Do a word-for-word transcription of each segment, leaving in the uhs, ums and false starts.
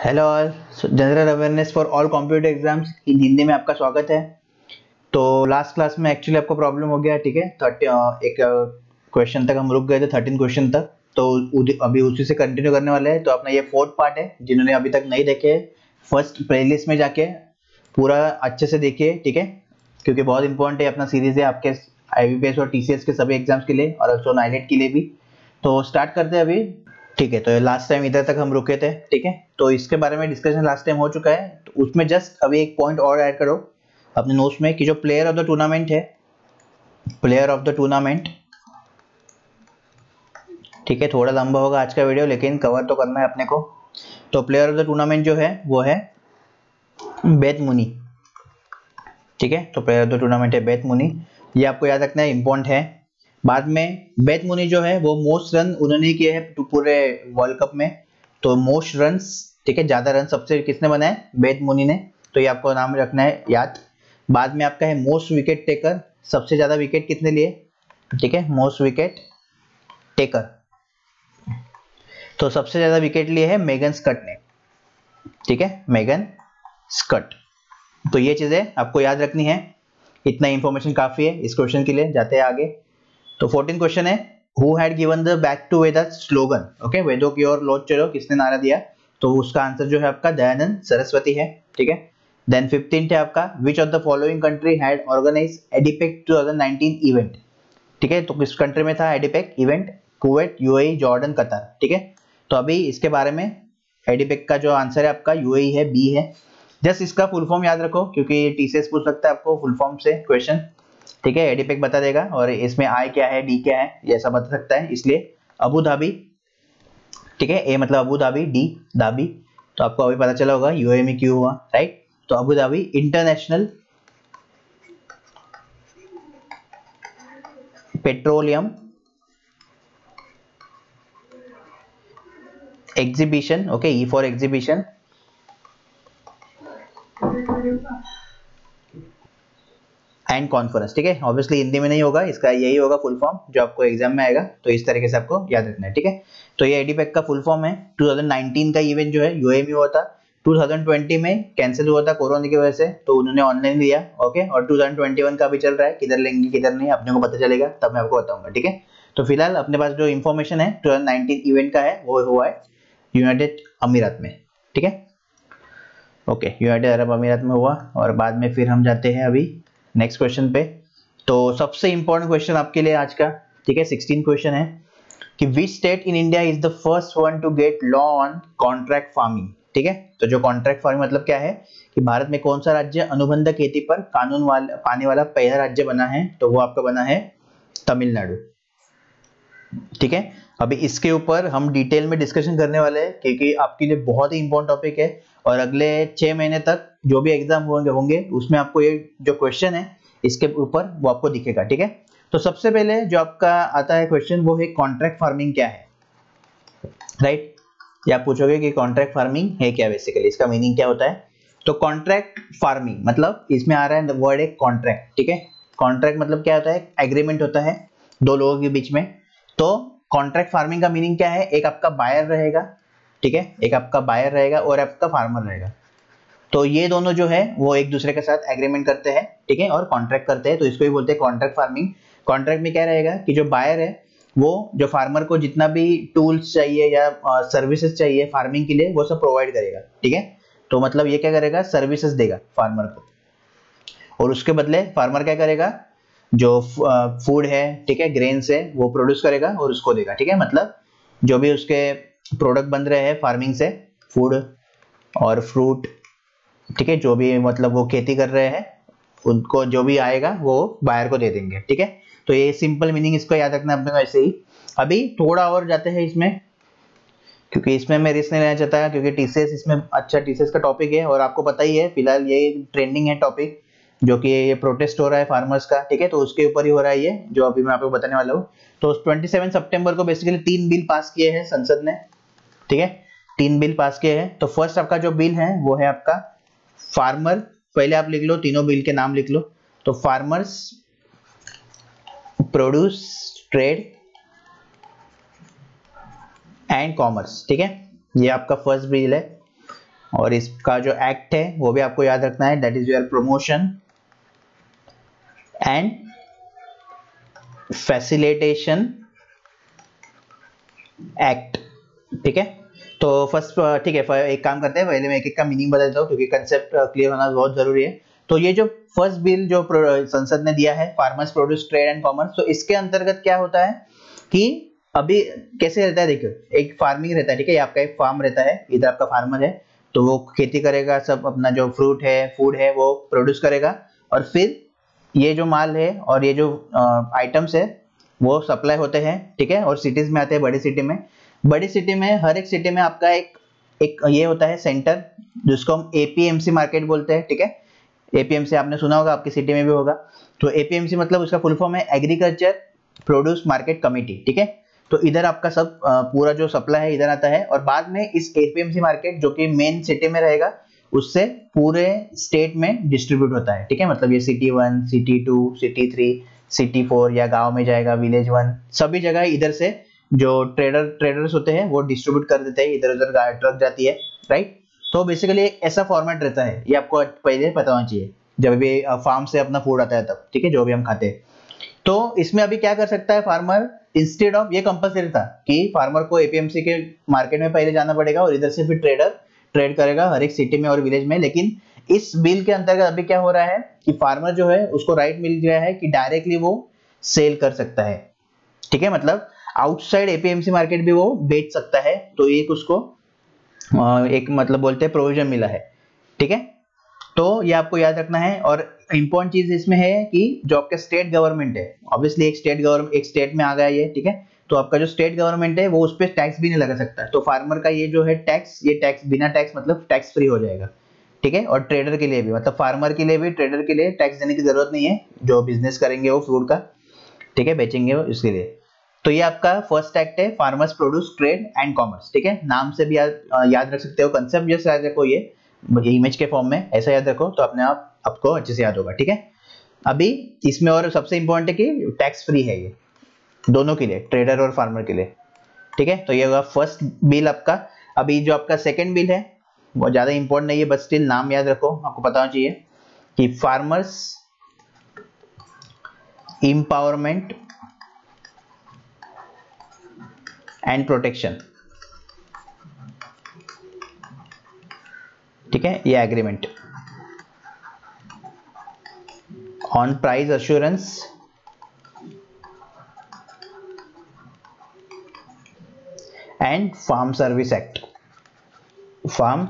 Hello all, general awareness for all competitive exams in Hindi में आपका स्वागत है। तो लास्ट क्लास में एक्चुअली आपको प्रॉब्लम हो गया, ठीक है। थर्टी एक क्वेश्चन तक हम रुक गए थे, थर्टीन क्वेश्चन तक। तो उद- अभी उसी से कंटिन्यू करने वाले हैं। तो अपना ये फोर्थ पार्ट है, जिन्होंने अभी तक नहीं देखे फर्स्ट प्लेलिस्ट में जाके पूरा अच्छे से देखिए, ठीक है, क्योंकि बहुत इंपॉर्टेंट है अपना सीरीज है आपके आईबीपीएस और टीसीएस के सभी एग्जाम्स के लिए और ऑल्सो नाइलेट के लिए भी। तो स्टार्ट करते हैं अभी, ठीक है। तो लास्ट टाइम इधर तक हम रुके थे, ठीक है। तो इसके बारे में डिस्कशन लास्ट टाइम हो चुका है, तो उसमें जस्ट अभी एक पॉइंट और ऐड करो अपने नोट्स में कि जो प्लेयर ऑफ द टूर्नामेंट है, प्लेयर ऑफ द टूर्नामेंट, ठीक है। थोड़ा लंबा होगा आज का वीडियो, लेकिन कवर तो करना है अपने को। तो प्लेयर ऑफ द टूर्नामेंट जो है वो है बेथ मुनी, ठीक है। तो प्लेयर ऑफ द टूर्नामेंट है बेथ मुनी, ये आपको याद रखना है, इंपॉर्टेंट है। बाद में बेथ मुनी जो है वो मोस्ट रन उन्होंने किए हैं पूरे वर्ल्ड कप में। तो मोस्ट रन्स, ठीक है, ज्यादा रन सबसे किसने बनाए? बेथ मुनी ने। तो ये आपको नाम रखना है याद। बाद में आपका है मोस्ट विकेट टेकर, सबसे ज्यादा विकेट कितने लिए, ठीक है, मोस्ट विकेट टेकर। तो सबसे ज्यादा विकेट लिए है मेगन स्कट ने, ठीक है, मेगन स्कट। तो ये चीजें आपको याद रखनी है, इतना इंफॉर्मेशन काफी है इस क्वेश्चन के लिए। जाते हैं आगे। तो फोर्टीन क्वेश्चन है, who had given the back to Veda slogan, okay, वेदों की ओर लौट चलो, किसने नारा दिया? तो उसका आंसर जो है आपका दयानंद सरस्वती है, ठीक है। देन फिफ्टीन है आपका, which of the following country had organise ADIPEC twenty nineteen event, ठीक है। तो किस कंट्री में था ADIPEC event? Kuwait, UAE, Jordan, Qatar, ठीक है। तो अभी इसके बारे में एडिपेक का जो आंसर है आपका यूएई है, बी है। जस्ट इसका फुल फॉर्म याद रखो, क्योंकि टीसीएस पूछ सकता है आपको फुल फॉर्म से क्वेश्चन, ठीक है। एडिपेक बता देगा और इसमें आई क्या है, डी क्या है, ये सब बता सकता है, इसलिए अबू धाबी, ठीक है। ए मतलब अबू धाबी, डी धाबी। तो आपको अभी पता चला होगा यूएई में क्यों हुआ, राइट। तो Abu Dhabi international petroleum exhibition, okay, E for exhibition, and conference, ठीक है। ऑब्वियसली हिंदी में नहीं होगा, इसका यही होगा फुल फॉर्म जो आपको एग्जाम में आएगा। तो इस तरीके से आपको याद रखना है, ठीक है। तो ये एडिपेक का फुल फॉर्म है। ट्वेंटी नाइनटीन का इवेंट जो है यूएई में हुआ था, ट्वेंटी ट्वेंटी में कैंसिल हुआ था कोरोना की वजह से, तो उन्होंने ऑनलाइन लिया, ओके। और ट्वेंटी ट्वेंटी वन का भी चल रहा है, किधर लेंगे किधर नहीं अपने को पता चलेगा, तब मैं आपको बताऊंगा, ठीक है। तो फिलहाल अपने पास जो इन्फॉर्मेशन है ट्वेंटी नाइनटीन इवेंट का है, वो हुआ है यूनाइटेड अमीरात में, ठीक है, ओके, यूनाइटेड अरब अमीरात में हुआ। और बाद में फिर हम जाते हैं अभी नेक्स्ट क्वेश्चन पे। तो सबसे इंपॉर्टेंट क्वेश्चन आपके लिए आज का, ठीक है, सिक्सटीन क्वेश्चन है कि which state in India is the first one to get law on contract farming, ठीक है। तो जो कॉन्ट्रैक्ट फार्मिंग मतलब क्या है कि भारत में कौन सा राज्य अनुबंध खेती पर कानून वाला पाने वाला पहला राज्य बना है? तो वो आपका बना है तमिलनाडु, ठीक है। अभी इसके ऊपर हम डिटेल में डिस्कशन करने वाले हैं, क्योंकि आपके लिए बहुत ही इंपॉर्टेंट टॉपिक है और अगले छह महीने तक जो भी एग्जाम होंगे होंगे उसमें आपको ये जो क्वेश्चन है इसके ऊपर वो आपको दिखेगा, ठीक है। तो सबसे पहले जो आपका आता है क्वेश्चन वो है कॉन्ट्रैक्ट फार्मिंग क्या है, राइट। ये आप पूछोगे कि कॉन्ट्रैक्ट फार्मिंग है क्या, बेसिकली इसका मीनिंग क्या होता है। तो कॉन्ट्रैक्ट फार्मिंग मतलब इसमें आ रहा है वर्ड एक कॉन्ट्रैक्ट, ठीक है। कॉन्ट्रैक्ट मतलब क्या होता है? एग्रीमेंट होता है दो लोगों के बीच में। तो कॉन्ट्रैक्ट फार्मिंग का मीनिंग क्या है? एक आपका बायर रहेगा, ठीक है, एक आपका बायर रहेगा और आपका फार्मर रहेगा। तो ये दोनों जो है वो एक दूसरे के साथ एग्रीमेंट करते हैं, ठीक है, और कॉन्ट्रैक्ट करते हैं, तो इसको ही बोलते हैं कॉन्ट्रैक्ट फार्मिंग। कॉन्ट्रैक्ट में क्या रहेगा कि जो बायर है वो जो फार्मर को जितना भी टूल्स चाहिए या सर्विसेज चाहिए फार्मिंग के लिए वो सब प्रोवाइड करेगा, ठीक है। तो मतलब ये क्या करेगा? सर्विसेज देगा फार्मर को, और उसके बदले फार्मर क्या करेगा? जो फूड है, ठीक है, ग्रेन्स है, वो प्रोड्यूस करेगा और उसको देगा, ठीक है। मतलब जो भी उसके प्रोडक्ट बन रहे हैं फार्मिंग से, फूड और फ्रूट, ठीक है, जो भी मतलब वो खेती कर रहे हैं उनको जो भी आएगा वो बायर को दे देंगे, ठीक है। तो ये सिंपल मीनिंग इसको याद रखना अपने को ऐसे ही। अभी थोड़ा और जाते हैं इसमें, क्योंकि इसमें मैं रिस्क नहीं लेना चाहता, क्योंकि टीसीएस इसमें अच्छा टीसीएस का टॉपिक है और आपको पता ही है फिलहाल ये ट्रेंडिंग है टॉपिक, जो कि ये प्रोटेस्ट हो रहा है फार्मर्स का, ठीक है। तो उसके ऊपर ही हो रहा है ये जो अभी मैं आपको बताने वाला हूँ। तो सत्ताईस सितंबर को बेसिकली तीन बिल पास किए हैं संसद ने, ठीक है, तीन बिल पास किए हैं। तो फर्स्ट आपका जो बिल है वो है आपका फार्मर, पहले आप लिख लो तीनों बिल के नाम लिख लो। तो farmers produce trade and commerce, ठीक है, ये आपका फर्स्ट बिल है। और इसका जो एक्ट है वो भी आपको याद रखना है, that is your promotion and facilitation act. ठीक है, तो फर्स्ट ठीक है, एक काम करते हैं, पहले मैं एक एक का मीनिंग बता देता हूँ क्योंकि कंसेप्ट क्लियर होना बहुत जरूरी है। तो ये जो फर्स्ट बिल जो संसद ने दिया है, farmers produce trade and commerce, तो इसके अंतर्गत क्या होता है कि अभी कैसे रहता है, देखिए एक फार्मिंग रहता है, ठीक है, ये आपका एक फार्म रहता है, इधर आपका फार्मर है, तो वो खेती करेगा, सब अपना जो फ्रूट है, फूड है, वो प्रोड्यूस करेगा, और फिर ये जो माल है और ये जो आइटम्स है वो सप्लाई होते हैं, ठीक है, और सिटीज में आते हैं, बड़ी सिटी में। बड़ी सिटी में हर एक सिटी में आपका एक एक ये होता है सेंटर, जिसको हम एपीएमसी मार्केट बोलते हैं, ठीक है। एपीएमसी आपने सुना होगा, आपकी सिटी में भी होगा। तो एपीएमसी मतलब उसका फुल फॉर्म है एग्रीकल्चर प्रोड्यूस मार्केट कमेटी, ठीक है। तो इधर आपका सब पूरा जो सप्लाई है इधर आता है, और बाद में इस एपीएमसी मार्केट जो कि मेन सिटी में रहेगा उससे पूरे स्टेट में डिस्ट्रीब्यूट होता है, ठीक है। मतलब ये city one, city two, city three, city four, या गांव में जाएगा विलेज वन, सभी जगह इधर से जो ट्रेडर ट्रेडर्स होते हैं वो डिस्ट्रीब्यूट कर देते हैं, इधर उधर ट्रक जाती है, राइट। तो बेसिकली ऐसा फॉर्मेट रहता है, ये आपको पहले पता होना चाहिए जब भी फार्म से अपना फूड आता है तब, ठीक है, जो भी हम खाते हैं। तो इसमें अभी क्या कर सकता है फार्मर, इंस्टेड ऑफ, ये कंपलसरी था कि फार्मर को एपीएमसी के मार्केट में पहले जाना पड़ेगा और इधर से फिर ट्रेडर ट्रेड करेगा हर एक सिटी में और विलेज में। लेकिन इस बिल के अंतर्गत अभी क्या हो रहा है कि फार्मर जो है उसको राइट मिल गया है कि डायरेक्टली वो सेल कर सकता है, ठीक है, मतलब आउटसाइड एपीएमसी मार्केट भी वो बेच सकता है। तो एक उसको एक मतलब बोलते हैं प्रोविजन मिला है, ठीक है। तो ये आपको याद रखना है। और इंपॉर्टेंट चीज इसमें है कि जो आपका स्टेट गवर्नमेंट है, ऑब्वियसली एक स्टेट गवर्नमेंट एक स्टेट में आ गया ये, ठीक है, तो आपका जो स्टेट गवर्नमेंट है वो उस पर टैक्स भी नहीं लगा सकता है। तो फार्मर का ये जो है टैक्स, ये टैक्स बिना टैक्स मतलब टैक्स फ्री हो जाएगा, ठीक है। और ट्रेडर के लिए भी, मतलब फार्मर के लिए भी, ट्रेडर के लिए टैक्स देने की जरूरत नहीं है, जो बिजनेस करेंगे वो फ्रूट का, ठीक है, बेचेंगे वो, इसके लिए। तो ये आपका फर्स्ट एक्ट है, farmers produce trade and commerce, ठीक है। नाम से भी याद याद रख सकते हो, कंसेप्ट जैसे याद रखो, ये इमेज के फॉर्म में ऐसा याद रखो तो अपने आप आपको अच्छे से याद होगा, ठीक है। अभी इसमें और सबसे इंपॉर्टेंट है कि टैक्स फ्री है ये दोनों के लिए, ट्रेडर और फार्मर के लिए, ठीक है। तो ये होगा फर्स्ट बिल आपका। अभी जो आपका सेकंड बिल है वो ज्यादा इंपॉर्टेंट नहीं है, बस स्टिल नाम याद रखो, आपको पता होना चाहिए कि फार्मर्स एम्पावरमेंट एंड प्रोटेक्शन, ठीक है, ये agreement on price assurance and farm service act, farm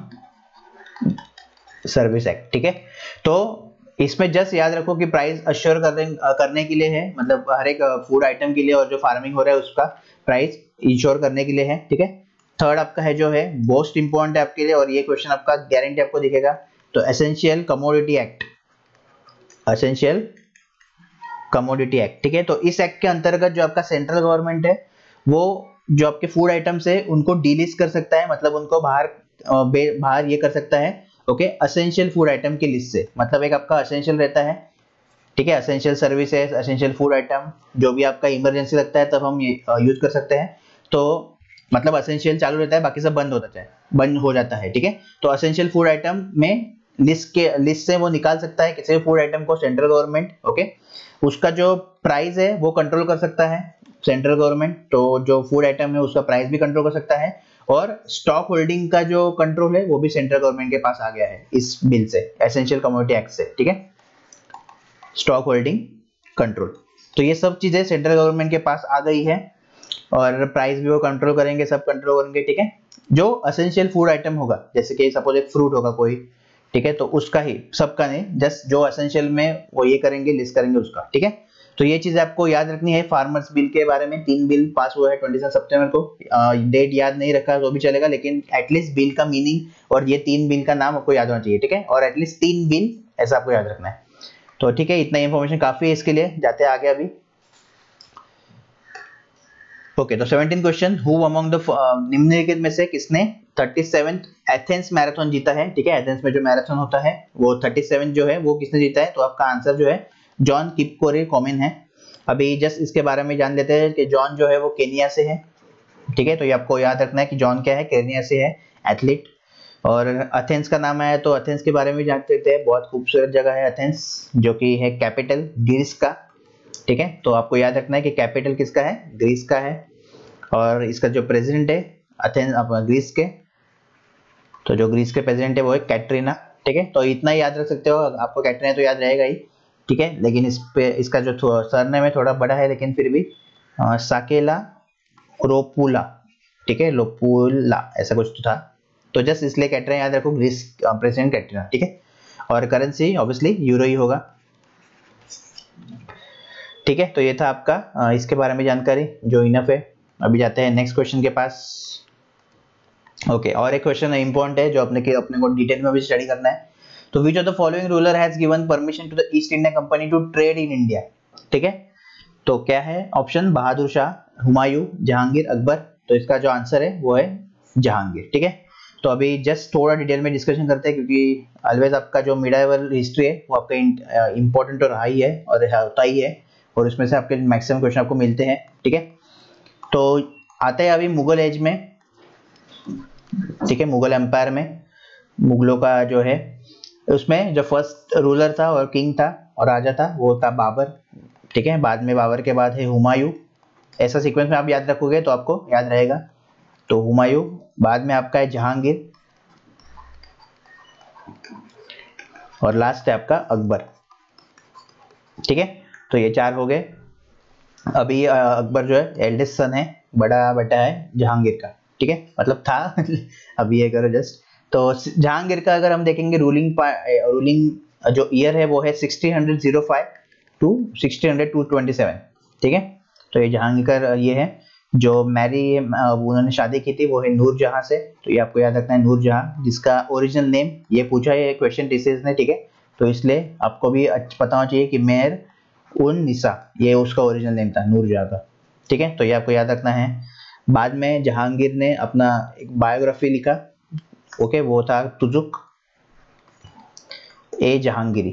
service act, ठीक है। तो इसमें जस्ट याद रखो कि प्राइस अश्योर करने करने के लिए है, मतलब हर एक फूड आइटम के लिए और जो फार्मिंग हो रहा है उसका प्राइस इंश्योर करने के लिए है, ठीक है। थर्ड आपका है जो है मोस्ट इंपॉर्टेंट है आपके लिए, और ये क्वेश्चन आपका गारंटी आपको दिखेगा, तो essential commodity act, essential commodity act, ठीक है। तो इस एक्ट के अंतर्गत जो आपका सेंट्रल गवर्नमेंट है वो जो आपके फूड आइटम्स है उनको डीलिस्ट कर सकता है, मतलब उनको बाहर बाहर ये कर सकता है, ओके, एसेंशियल फूड आइटम की लिस्ट से। मतलब एक आपका एसेंशियल रहता है, ठीक है, essential services, essential food item, जो भी आपका इमरजेंसी लगता है तब हम ये यूज कर सकते हैं। तो मतलब एसेंशियल चालू रहता है, बाकी सब बंद होता है, बंद हो जाता है, ठीक है। तो एसेंशियल फूड आइटम में लिस्ट के लिस्ट से वो निकाल सकता है किसी भी फूड आइटम को सेंट्रल गवर्नमेंट, ओके। उसका जो प्राइस है वो कंट्रोल कर सकता है सेंट्रल गवर्नमेंट, तो जो फूड आइटम है उसका प्राइस भी कंट्रोल कर सकता है, और स्टॉक होल्डिंग का जो कंट्रोल है वो भी सेंट्रल गवर्नमेंट के पास आ गया है इस बिल से, एसेंशियल कमोडिटी एक्ट से, ठीक है, स्टॉक होल्डिंग कंट्रोल। तो ये सब चीजें सेंट्रल गवर्नमेंट के पास आ गई है, और प्राइस भी वो कंट्रोल करेंगे, सब कंट्रोल करेंगे, ठीक है। जो एसेंशियल फूड आइटम होगा, जैसे कि सपोज एक फ्रूट होगा कोई, ठीक है, तो उसका ही, सबका नहीं, जस्ट जो एसेंशियल में वो ये करेंगे, लिस्ट करेंगे उसका, ठीक है। तो ये चीज आपको याद रखनी है फार्मर्स बिल के बारे में। तीन बिल पास हुआ है ट्वेंटी सितंबर को, डेट याद नहीं रखा तो भी चलेगा, लेकिन एटलीस्ट बिल का मीनिंग और ये तीन बिल का नाम आपको याद होना चाहिए, ठीक है, और एटलीस्ट तीन बिल ऐसा आपको याद रखना है। तो ठीक है, इतना इंफॉर्मेशन काफी है इसके लिए, जाते हैं आगे अभी। ओके, तो seventeen question, who among the निम्नलिखित में से किसने थर्टी सेवेंथ एथेंस मैराथन जीता है, ठीक है, एथेंस में जो मैराथन होता है वो थर्टी सेवन जो है वो किसने जीता है, तो आपका आंसर जो है जॉन किपकोरे कॉमेन है। अभी जस्ट इसके बारे में जान लेते हैं कि जॉन जो है वो केनिया से है, ठीक है, तो ये आपको याद रखना है कि जॉन क्या है, केनिया से है, एथलीट। और एथेंस का नाम आया तो एथेंस के बारे में जान सकते हैं, बहुत खूबसूरत जगह है एथेंस, जो कि है कैपिटल ग्रीस का। ठीक है, तो आपको याद रखना है कि कैपिटल किसका है, ग्रीस का है, और इसका जो प्रेसिडेंट है एथेंस ग्रीस के, तो जो ग्रीस के प्रेसिडेंट है वो है कैटरीना। ठीक है, तो इतना ही याद रख सकते हो, आपको कैटरीना तो याद रहेगा ही। ठीक है, लेकिन इस पे इसका जो सरनेम है थोड़ा बड़ा है, लेकिन फिर भी आ, साकेला रोपुला, ठीक है, लोपुला ऐसा कुछ तो था, तो जस्ट इसलिए कैटरीना याद रखो, ग्रीस प्रेसिडेंट कैटरीना। ठीक है, और करेंसी ऑब्वियसली यूरो ही होगा। ठीक है, तो ये था आपका आ, इसके बारे में जानकारी जो इनफ है। अभी जाते हैं नेक्स्ट क्वेश्चन के पास। ओके okay, और एक क्वेश्चन इंपॉर्टेंट है जो अपने के अपने को डिटेल में भी स्टडी करना है। तो which of the following ruler has given permission to the East India Company to trade in India. ठीक है, तो क्या है ऑप्शन, बहादुर शाह, हुमायूं, जहांगीर, अकबर। तो इसका जो आंसर है वो है जहांगीर। ठीक है, तो अभी जस्ट थोड़ा डिटेल में डिस्कशन करते हैं, क्योंकि ऑलवेज आपका जो मिडाइवल हिस्ट्री है वो आपका इंपॉर्टेंट और हाई है और होता ही है, और उसमें से आपके मैक्सिमम क्वेश्चन आपको मिलते हैं। ठीक है, तो आते हैं अभी मुगल एज में। ठीक है, मुगल एम्पायर में मुगलों का जो है, उसमें जो फर्स्ट रूलर था और किंग था और राजा था वो था बाबर। ठीक है, बाद में बाबर के बाद है हुमायूं। ऐसा सीक्वेंस में आप याद रखोगे तो आपको याद रहेगा। तो हुमायूं, बाद में आपका है जहांगीर, और लास्ट है आपका अकबर। ठीक है, तो ये चार हो गए। अभी अकबर जो है एल्डेस्ट सन है, बड़ा बेटा है जहांगीर का। ठीक है, मतलब था अभी ये करो जस्ट। तो जहांगीर का अगर हम देखेंगे रूलिंग रूलिंग जो ईयर है वो है sixteen O five two sixteen twenty seven. ठीक है, तो ये जहांगीर का ये है। जो मैरी उन्होंने शादी की थी वो है नूरजहां से, तो ये आपको याद रखना है नूरजहां, जिसका ओरिजिनल नेम ये पूछा है क्वेश्चन टीसीएस ने। ठीक है, तो इसलिए आपको भी पता होना चाहिए कि मेहर उन निसा, ये उसका ओरिजिनल नेम था नूरजहां का। ठीक है, तो ये आपको याद रखना है। बाद में जहांगीर ने अपना एक बायोग्राफी लिखा, ओके, वो था तुजुक ए जहांगीरी।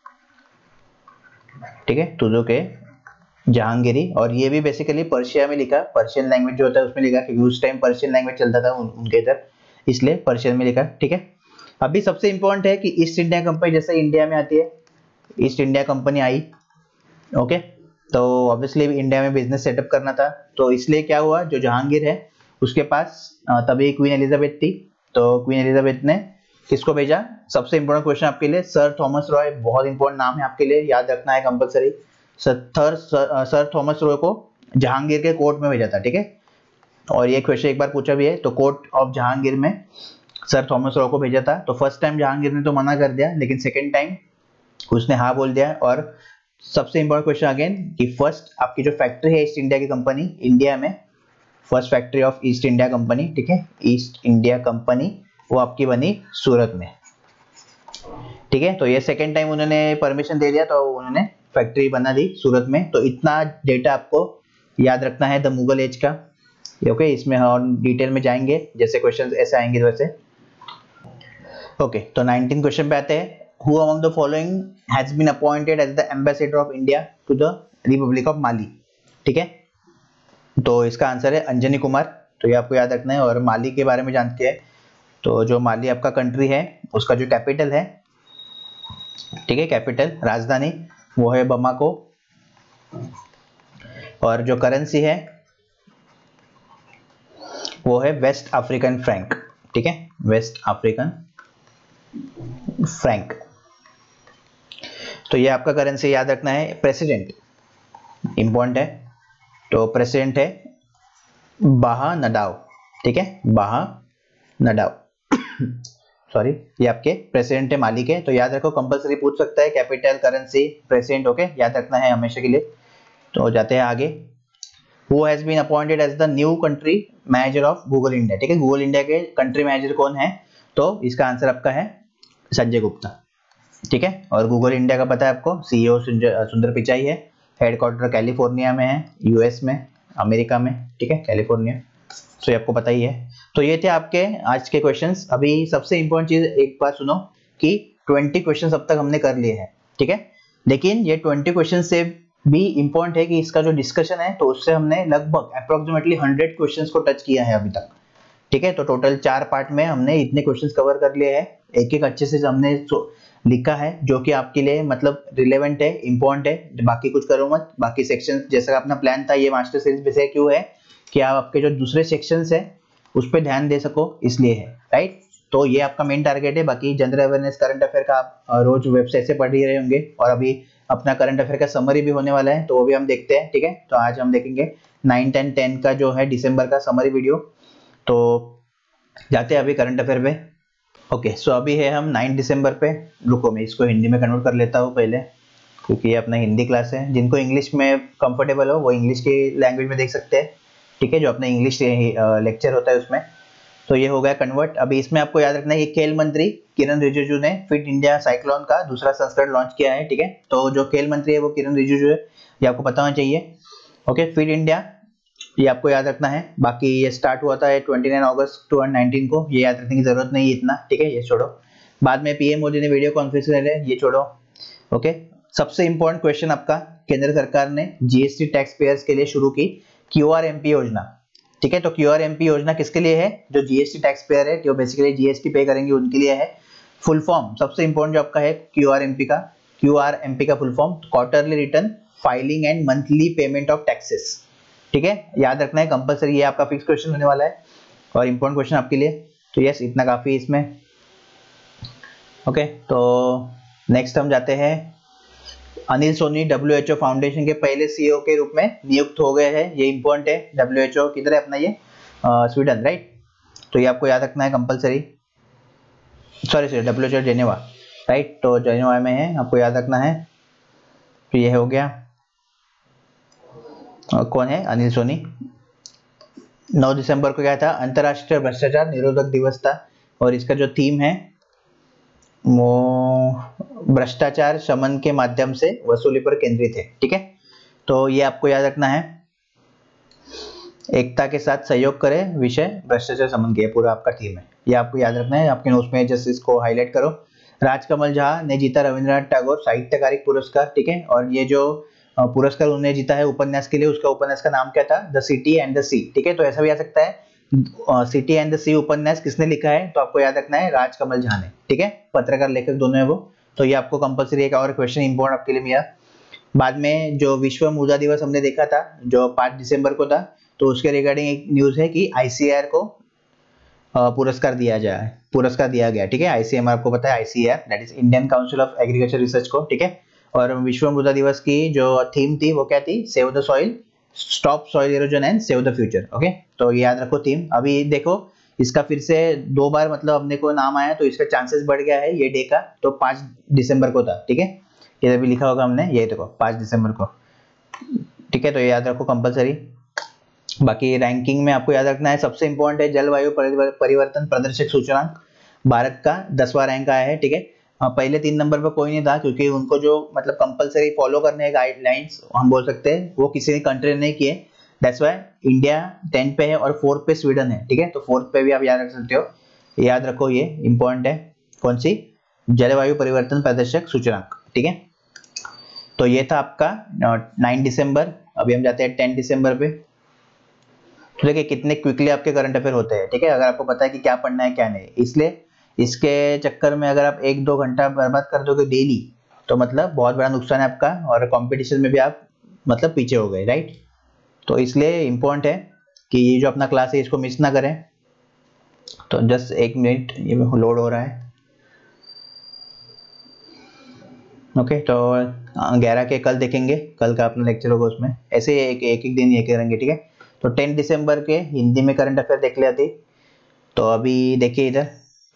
ठीक है, तुजुक ए जहांगीरी, और ये भी बेसिकली पर्शिया में लिखा, पर्शियन लैंग्वेज जो होता है उसमें लिखा, क्योंकि उस टाइम पर्शियन लैंग्वेज चलता था उन, उनके इधर, इसलिए पर्शियन में लिखा। ठीक है, अभी सबसे इंपॉर्टेंट है कि ईस्ट इंडिया कंपनी जैसे इंडिया में आती है, ईस्ट इंडिया कंपनी आई। ओके, तो ऑब्वियसली इंडिया में बिजनेस सेटअप करना था, तो इसलिए क्या हुआ, जो जहांगीर है उसके पास तभी क्वीन एलिजाबेथ थी, तो क्वीन एलिजाबेथ ने किसको भेजा, सबसे इंपॉर्टेंट क्वेश्चन आपके लिए, सर थॉमस रॉय, बहुत इंपॉर्टेंट नाम है आपके लिए, याद रखना है compulsory. Sir sir Thomas Roe को जहांगीर के कोर्ट में भेजा था। ठीक है, और ये क्वेश्चन एक बार पूछा भी है, तो कोर्ट ऑफ जहांगीर में सर थॉमस रॉय को भेजा था। तो फर्स्ट टाइम जहांगीर ने तो मना कर दिया, लेकिन सेकेंड टाइम उसने हाँ बोल दिया। और सबसे इंपॉर्टेंट क्वेश्चन अगेन कि फर्स्ट आपकी जो फैक्ट्री है ईस्ट इंडिया की कंपनी इंडिया में, first factory of East India Company, ठीक है, ईस्ट इंडिया कंपनी, वो आपकी बनी सूरत में। ठीक है, तो ये सेकेंड टाइम उन्होंने परमिशन दे दिया, तो उन्होंने फैक्ट्री बना दी सूरत में। तो इतना डेटा आपको याद रखना है द मुगल एज का। ओके, इसमें हम डिटेल में जाएंगे, जैसे क्वेश्चन ऐसे आएंगे वैसे। ओके, तो नाइनटीन क्वेश्चन पे आते हैं। Who among the following has been appointed as the ambassador of India to the Republic of Mali? ठीक है, तो इसका आंसर है अंजनी कुमार, तो ये आपको याद रखना है। और माली के बारे में जानते हैं, तो जो माली आपका कंट्री है उसका जो कैपिटल है, ठीक है, कैपिटल राजधानी वो है बमाको, और जो करेंसी है वो है वेस्ट अफ्रीकन फ्रैंक। ठीक है, वेस्ट अफ्रीकन फ्रैंक, तो ये आपका करेंसी याद रखना है। प्रेसिडेंट इंपॉर्टेंट है, तो प्रेसिडेंट है बाहा नडाव। ठीक है, बाहा नडाव सॉरी, ये आपके प्रेसिडेंट है माली के। तो याद रखो, कंपलसरी पूछ सकता है, कैपिटल, करेंसी, प्रेसिडेंट, ओके, याद रखना है हमेशा के लिए। तो जाते हैं आगे। Who has been appointed as the new country manager of Google India? ठीक है, गूगल इंडिया के कंट्री मैनेजर कौन है, तो इसका आंसर आपका है संजय गुप्ता। ठीक है, और गूगल इंडिया का पता है आपको, सीईओ सुंदर पिचाई है, हेडक्वार्टर कैलिफोर्निया में है, यूएस में, अमेरिका में। ठीक है, कैलिफोर्निया, तो ये आपको पता ही है। तो ये थे आपके आज के क्वेश्चंस। अभी सबसे इंपॉर्टेंट चीज एक बात सुनो कि ट्वेंटी क्वेश्चंस अब तक हमने कर लिए हैं। ठीक है, लेकिन ये ट्वेंटी क्वेश्चन से भी इंपॉर्टेंट है कि इसका जो डिस्कशन है, तो उससे हमने लगभग अप्रोक्सीमेटली हंड्रेड क्वेश्चंस को टच किया है अभी तक। ठीक है। तो टोटल चार पार्ट में हमने इतने क्वेश्चंस कवर कर लिए हैं, एक एक अच्छे से हमने लिखा है जो कि आपके लिए मतलब रिलेवेंट है, इंपॉर्टेंट है। बाकी कुछ करो मत, बाकी सेक्शन जैसा अपना प्लान था ये मास्टर सीरीज बेसिस क्यों है कि आप आपके जो दूसरे सेक्शंस है उस पर ध्यान दे सको, इसलिए है, राइट। तो ये आपका मेन टारगेट है। बाकी जनरल अवेयरनेस करंट अफेयर का आप रोज वेबसाइट से पढ़ ही रहे होंगे, और अभी अपना करंट अफेयर का समरी भी होने वाला है, तो वो भी हम देखते हैं, ठीक है। तो आज हम देखेंगे नाइन्थ एंड टेंथ का जो है दिसंबर का समरी वीडियो। तो जाते हैं अभी करंट अफेयर पे। ओके सो अभी है हम नाइन्थ दिसंबर पे। रुको मैं इसको हिंदी में कन्वर्ट कर लेता हूँ पहले, क्योंकि ये अपना हिंदी क्लास है। जिनको इंग्लिश में कंफर्टेबल हो वो इंग्लिश की लैंग्वेज में देख सकते हैं, ठीक है, जो अपना इंग्लिश लेक्चर होता है उसमें। तो ये हो गया कन्वर्ट। अभी इसमें आपको याद रखना है कि खेल मंत्री किरण रिजिजू ने फिट इंडिया साइक्लोन का दूसरा संस्करण लॉन्च किया है, ठीक है। तो जो खेल मंत्री है वो किरण रिजिजू है, ये आपको पता होना चाहिए। ओके, फिट इंडिया ये आपको याद रखना है। बाकी ये स्टार्ट हुआ था उनतीस अगस्त दो हज़ार उन्नीस को, ये याद रखने की जरूरत नहीं है इतना, ठीक है, ये छोड़ो। बाद में पीएम मोदी ने वीडियो कॉन्फ्रेंस ले लिया, ये छोड़ो। ओके, सबसे इंपॉर्टेंट क्वेश्चन आपका, केंद्र सरकार ने जीएसटी टैक्स पेयर्स के लिए शुरू की क्यूआरएमपी योजना, ठीक है। तो क्यूआरएमपी योजना किसके लिए है? जो जीएसटी टैक्स पेयर है, जो बेसिकली जीएसटी पे करेंगे उनके लिए है। फुल फॉर्म सबसे इंपॉर्टेंट जो आपका है क्यूआरएमपी का, क्यूआरएमपी का full form quarterly return filing and monthly payment of taxes, ठीक है, याद रखना है कंपलसरी। ये आपका फिक्स क्वेश्चन होने वाला है और इंपॉर्टेंट क्वेश्चन आपके लिए। तो यस, इतना काफी है इसमें। ओके, तो नेक्स्ट हम जाते हैं। अनिल सोनी डब्ल्यूएचओ फाउंडेशन के पहले सीईओ के रूप में नियुक्त हो गए हैं, ये इंपॉर्टेंट है। डब्ल्यूएचओ किधर है अपना? ये स्वीडन, राइट। तो ये आपको याद रखना है compulsory. Sorry sorry WHO Geneva, right. तो जेनेवा में है, आपको याद रखना है। तो ये हो गया। और कौन है? अनिल सोनी। नौ दिसंबर को क्या था? अंतरराष्ट्रीय भ्रष्टाचार निरोधक दिवस था, और इसका जो थीम है वो भ्रष्टाचार शमन के माध्यम से वसूली पर केंद्रित है, ठीक है। तो ये आपको याद रखना है। एकता के साथ सहयोग करें, विषय भ्रष्टाचार शमन के, पूरा आपका थीम है, ये आपको याद रखना है। आपके नोट्स में जस्ट इसको हाईलाइट करो। राजकमल झा ने जीता रविंद्रनाथ टैगोर साहित्य अकादमी पुरस्कार, ठीक है। और ये जो पुरस्कार उन्होंने जीता है उपन्यास के लिए, उसका उपन्यास का नाम क्या था? The city and the sea, ठीक है। तो ऐसा भी आ सकता है सिटी एंड द सी उपन्यास किसने लिखा है? तो आपको याद रखना है राजकमल झा ने, ठीक है। पत्रकार लेखक दोनों है वो। तो ये आपको कंपलसरी एक और क्वेश्चन इंपॉर्टेंट आपके लिए मिला। बाद में जो विश्व मुद्रा दिवस हमने देखा था जो पाँच दिसंबर को था, तो उसके रिगार्डिंग एक न्यूज है कि आईसीएआर को पुरस्कार दिया जाए, पुरस्कार दिया गया, ठीक है। आईसीएमआर आपको पता है, ICAR that is Indian council of agriculture research को, ठीक है। और विश्व मुद्रा दिवस की जो थीम थी वो क्या थी? Save the soil, stop soil erosion and save the future, okay. तो ये याद रखो थीम। अभी देखो इसका फिर से दो बार मतलब अपने को नाम आया, तो इसका चांसेस बढ़ गया है ये डे का। तो पाँच दिसंबर को था, ठीक है, ये भी लिखा होगा हमने, ये देखो पाँच दिसंबर को, ठीक है। तो ये याद रखो कंपलसरी। बाकी रैंकिंग में आपको याद रखना है, सबसे इंपॉर्टेंट है जलवायु परिवर्तन प्रदर्शक सूचकांक, भारत का दसवां रैंक आया है, ठीक है। पहले तीन नंबर पर कोई नहीं था, क्योंकि उनको जो मतलब कंपलसरी फॉलो करने गाइडलाइंस हम बोल सकते हैं वो किसी ने कंट्री ने नहीं किए। दैट्स व्हाई इंडिया टेन पे है और फोर्थ पे स्वीडन है, ठीक है। तो फोर्थ पे भी आप याद रख सकते हो, याद रखो ये इंपॉर्टेंट है। कौन सी? जलवायु परिवर्तन प्रदर्शक सूचकांक, ठीक है। तो ये था आपका नाइन दिसंबर। अभी हम जाते हैं टेन दिसंबर पे। तो देखिए कितने क्विकली आपके करंट अफेयर होते हैं, ठीक है, अगर आपको पता है कि क्या पढ़ना है क्या नहीं। इसलिए इसके चक्कर में अगर आप एक दो घंटा बर्बाद कर दोगे डेली, तो मतलब बहुत बड़ा नुकसान है आपका, और कंपटीशन में भी आप मतलब पीछे हो गए, राइट। तो इसलिए इम्पोर्टेंट है कि ये जो अपना क्लास है इसको मिस ना करें। तो जस्ट एक मिनट, ये लोड हो रहा है। ओके, तो ग्यारह के कल देखेंगे, कल का अपना लेक्चर होगा, उसमें ऐसे एक एक, एक दिन ये करेंगे, ठीक है। तो टेन दिसंबर के हिंदी में करंट अफेयर देख लिया थी। तो अभी देखिए इधर,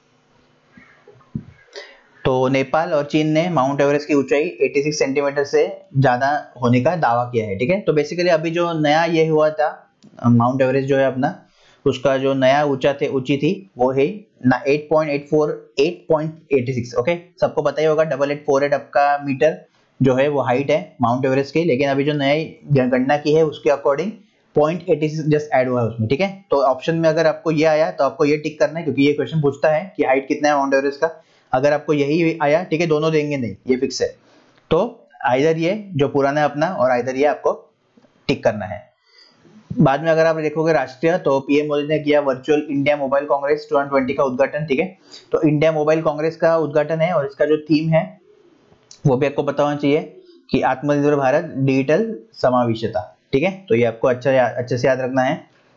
तो नेपाल और चीन ने माउंट एवरेस्ट की ऊंचाई छियासी सेंटीमीटर से ज्यादा होने का दावा किया है, ठीक है। तो बेसिकली अभी जो नया ये हुआ था माउंट एवरेस्ट जो है अपना, उसका जो नया ऊंचा थे ऊंची थी वो है eight point eight four, eight point eight six, okay. सबको पता ही होगा डबल एट फोर एट आपका मीटर जो है वो हाइट है माउंट एवरेस्ट की, लेकिन अभी जो नई गणना की है उसके according point eighty six just add हुआ है उसमें, ठीक है। तो ऑप्शन में अगर आपको ये आया तो आपको ये टिक करना है, क्योंकि ये क्वेश्चन पूछता है कि हाइट कितना है माउंट एवरेस्ट का। अगर आपको यही आया, ठीक है, दोनों देंगे नहीं, ये फिक्स है। तो आइदर ये जो पुराना है अपना, और आइदर ये आपको टिक करना है। बाद में अगर आप देखोगे राष्ट्रीय, तो पीएम मोदी ने किया वर्चुअल इंडिया मोबाइल कांग्रेस दो हज़ार बीस का उद्घाटन, ठीक है। तो इंडिया मोबाइल कांग्रेस का उद्घाटन है और इसका जो थीम है वो भी आपको पता होना चाहिए कि आत्मनिर्भर भारत डिजिटल समावेशिता, ठीक है। तो ये आपको अच्छा अच्छे से याद रखना है।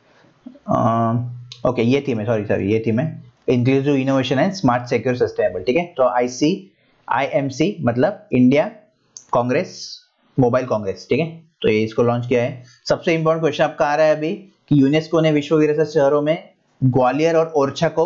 ओके, ये थीम है, सॉरी सॉरी ये थीम है inclusive innovation and smart secure sustainable, ठीक है। तो आईसी आईएमसी मतलब इंडिया कांग्रेस मोबाइल कांग्रेस, ठीक है। तो ये इसको लॉन्च किया है। सबसे इंपॉर्टेंट क्वेश्चन आपका आ रहा है अभी कि यूनेस्को ने विश्व विरासत शहरों में ग्वालियर और ओरछा को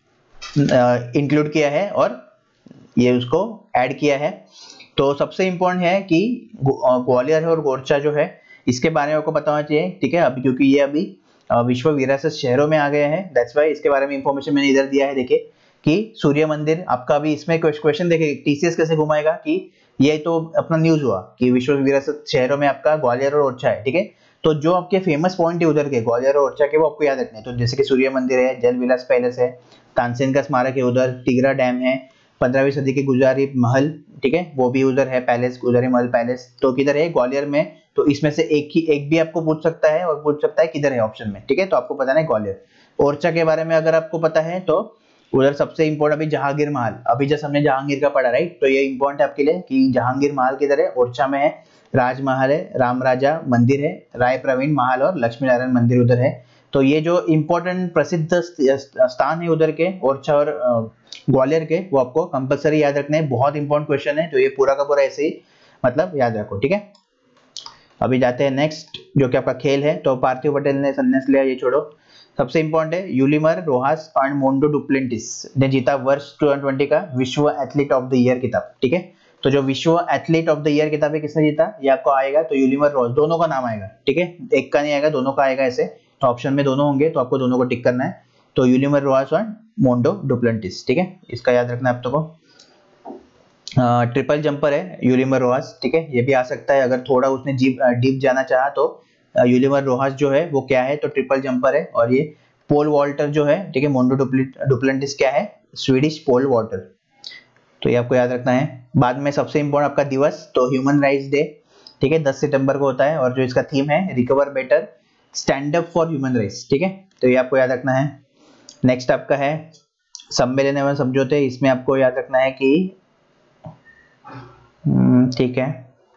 इंक्लूड किया है और ये उसको ऐड किया है। तो सबसे इंपॉर्टेंट है कि ग्वालियर और ओरछा जो है इसके बारे में आपको पता होना चाहिए, ठीक है। अभी क्योंकि ये अभी विश्व विरासत शहरों में आ गए हैं, दैट्स वाई इसके बारे में इंफॉर्मेशन मैंने इधर दिया है। देखिए कि सूर्य मंदिर आपका अभी इसमें क्वेश्चन देखिए टीसीएस कैसे घुमाएगा कि ये तो अपना न्यूज हुआ कि विश्व विरासत शहरों में आपका ग्वालियर और ओरछा है, ठीक है। तो जो आपके फेमस पॉइंट है उधर के ग्वालियर और ओरछा के वो आपको याद रखने हैं। तो जैसे कि सूर्य मंदिर है, जल विलास पैलेस है, तानसेन का स्मारक है उधर, तिगरा डैम है, पंद्रहवीं सदी के गुजारी महल, ठीक है, वो भी उधर है पैलेस, गुजारी महल पैलेस। तो किधर है? ग्वालियर में। तो इसमें से एक ही एक भी आपको पूछ सकता है और पूछ सकता है किधर है ऑप्शन में, ठीक है। तो आपको बताना है ग्वालियर। ओरछा के बारे में अगर आपको पता है तो उधर सबसे इंपॉर्टेंट अभी जहांगीर महल, अभी जैसे हमने जहांगीर का पढ़ा, राइट। तो ये इंपॉर्टेंट है आपके लिए कि जहांगीर महल किधर है? ओरछा में है। राजमहल है, राम राजा मंदिर है, राय प्रवीण महल और लक्ष्मी नारायण मंदिर उधर है। तो ये जो इंपॉर्टेंट प्रसिद्ध स्थान है उधर के ओरछा और ग्वालियर के, वो आपको कंपलसरी याद रखने हैं। बहुत इंपॉर्टेंट क्वेश्चन है, तो ये पूरा का पूरा ऐसे ही मतलब याद रखो, ठीक है। अभी जाते हैं नेक्स्ट जो कि आपका खेल है। तो पार्थिव पटेल ने संन्यास लिया, ये छोड़ो। सबसे इंपॉर्टेंट है यूलिमर रोहास एंड मोंडो डुप्लेंटिस ने जीता वर्ष दो हज़ार बीस का विश्व एथलीट ऑफ द ईयर किताब, ठीक है। तो जो विश्व एथलीट ऑफ द ईयर किताब है किसने जीता ये आपको आएगा। तो यूलिमर रोहास, दोनों का नाम आएगा, ठीक है, एक का नहीं आएगा, दोनों का आएगा ऐसे। तो ऑप्शन में दोनों होंगे तो आपको दोनों को टिक करना है। तो यूलिमर रोहास और मोंडो डुप्लेंटिस, ठीक है, इसका याद रखना है आप तो को। ट्रिपल जंपर है यूलिमर रोहास, ठीक है, ये भी आ सकता है अगर थोड़ा उसने डीप डीप जाना चाहा तो। यूलिमर रोहास जो है वो क्या है? तो ट्रिपल जंपर है। और ये पोल वॉल्टर जो है, ठीक है, मोंडो डुप्लेंटिस क्या है? Swedish pole vaulter. तो ये आपको याद रखना है। बाद में सबसे इंपॉर्टेंट आपका दिवस, तो ह्यूमन राइट्स डे, ठीक है, दस सितंबर को होता है और जो इसका थीम है recover better stand up for human rights, ठीक है। तो ये आपको याद रखना है। नेक्स्ट आपका है सम्मेलन एवं समझौते, इसमें आपको याद रखना है कि ठीक है,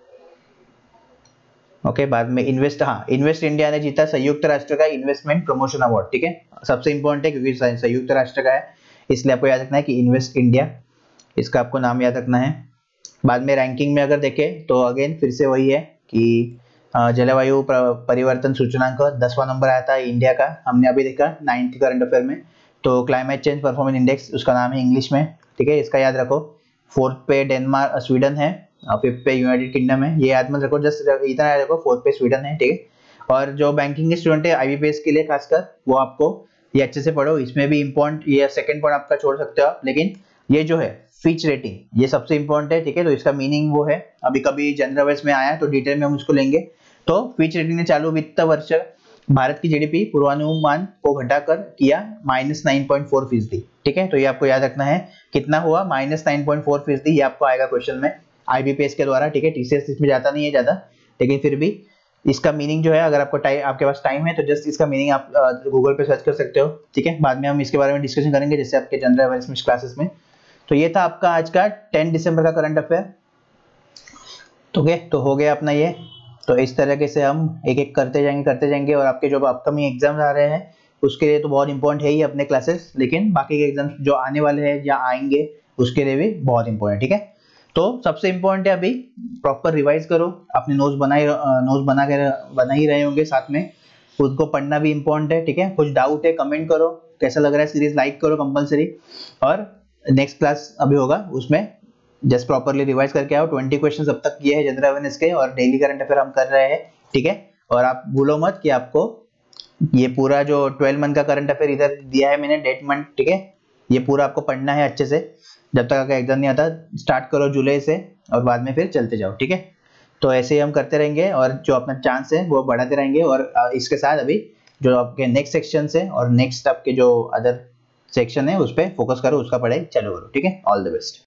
ओके okay, बाद में इन्वेस्ट, हाँ, इन्वेस्ट इंडिया ने जीता संयुक्त राष्ट्र का इन्वेस्टमेंट प्रमोशन अवार्ड, ठीक है। सबसे इंपॉर्टेंट है क्योंकि संयुक्त राष्ट्र का है, इसलिए आपको याद रखना है कि इन्वेस्ट इंडिया, इसका आपको नाम याद रखना है। बाद में रैंकिंग में अगर देखें तो अगेन फिर से वही है कि जलवायु परिवर्तन सूचकांक दसवां नंबर आया था इंडिया का, हमने अभी देखा नाइन्थ करंट अफेयर में। तो क्लाइमेट चेंज परफॉर्मेंस इंडेक्स उसका नाम है इंग्लिश में, ठीक है, इसका याद रखो। फोर्थ पे डेनमार्क स्वीडन है, फिफ्थ पे यूनाइटेड किंगडम है, ये याद मत रखो, जस्ट इतना याद रखो, फोर्थ पे स्वीडन है, ठीक है। और जो बैंकिंग के स्टूडेंट है आईबीपीएस के लिए खासकर, वो आपको ये अच्छे से पढ़ो, इसमें भी इंपॉर्टेंट, ये सेकंड पॉइंट आपका छोड़ सकते हो आप, लेकिन ये जो है फिच रेटिंग ये सबसे इंपॉर्टेंट है, ठीक है। तो इसका मीनिंग वो है, अभी कभी जनरल अवेयर्स में आया है तो डिटेल में हम उसको लेंगे। तो फिच रेटिंग ने चालू वित्त वर्ष भारत की जीडीपी पूर्वानुमान को घटाकर किया माइनस नाइन पॉइंट फोर फीसदी, ठीक है। तो ये आपको याद रखना है, कितना हुआ? माइनस नाइन पॉइंट फोर फीसदी, ये आपको आएगा क्वेश्चन में आईबीपीएस के द्वारा, ठीक है। टीसीएस इसमें जाता नहीं है ज्यादा, लेकिन फिर भी इसका मीनिंग जो है, अगर आपको टाइम आपके पास टाइम है तो जस्ट इसका मीनिंग आप गूगल पे सर्च कर सकते हो, ठीक है। बाद में हम इसके बारे में डिस्कशन करेंगे जैसे आपके जनरल अवेयरनेस क्लासेस में। तो ये था आपका आज का टेन दिसंबर का करंट अफेयर, ओके। तो हो गया अपना ये। तो इस तरीके से हम एक एक करते जाएंगे करते जाएंगे और आपके जो अपकमिंग एग्जाम्स आ रहे हैं उसके लिए तो बहुत इंपॉर्टेंट है ही अपने क्लासेस, लेकिन बाकी के एग्जाम्स जो आने वाले हैं या आएंगे उसके लिए भी बहुत इंपॉर्टेंट, ठीक है। तो सबसे इंपॉर्टेंट है अभी प्रॉपर रिवाइज करो, अपने नोट्स बनाए नोट्स बना के बना ही रहे होंगे साथ में, उसको पढ़ना भी इंपॉर्टेंट है, ठीक है। कुछ डाउट है कमेंट करो, कैसा लग रहा है सीरीज, लाइक करो कंपलसरी। और नेक्स्ट क्लास अभी होगा उसमें जस्ट प्रॉपरली रिवाइज करके आओ। ट्वेंटी क्वेश्चन अब तक किए हैं जनरल अवेयरनेस के और डेली करंट अफेयर हम कर रहे हैं, ठीक है। और आप भूलो मत कि आपको ये पूरा जो ट्वेल्व मंथ का करंट अफेयर इधर दिया है मैंने, डेट मंथ, ठीक है, ये पूरा आपको पढ़ना है अच्छे से जब तक आपका एग्जाम नहीं आता। स्टार्ट करो जुलाई से और बाद में फिर चलते जाओ, ठीक है। तो ऐसे ही हम करते रहेंगे और जो अपना चांस है वो बढ़ाते रहेंगे। और इसके साथ अभी जो आपके नेक्स्ट सेक्शन है और नेक्स्ट आपके जो अदर सेक्शन है उस पर फोकस करो, उसका पढ़ाई चालू करो, ठीक है। All the best.